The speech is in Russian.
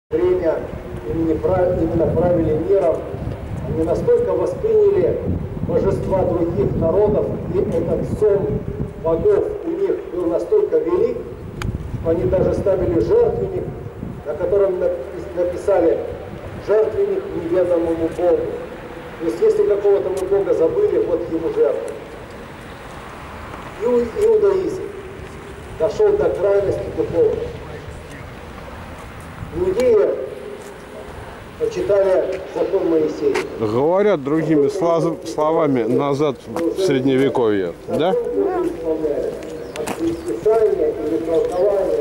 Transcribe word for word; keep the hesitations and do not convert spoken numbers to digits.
Время именно правили миром, они настолько восприняли божества других народов, и этот сон богов у них был настолько велик, что они даже ставили жертвенник, на котором написали «жертвенник неведомому Богу». То есть если какого-то мы Бога забыли, вот ему жертва. Иудаизм дошел до крайности духовной. Иудеи почитали закон Моисея. Говорят другими словами назад в Средневековье, да? От Писания или толкования